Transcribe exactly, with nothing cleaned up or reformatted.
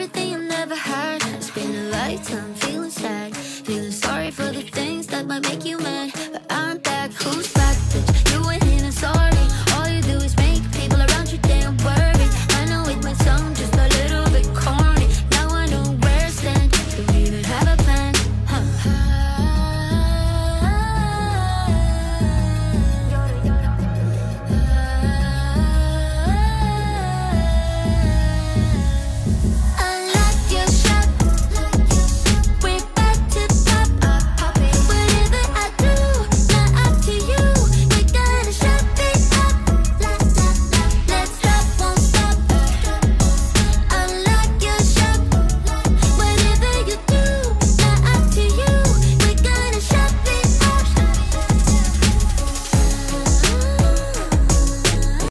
everything you never had. It's been a lifetime feeling sad, feeling sorry for the things that might make you mad.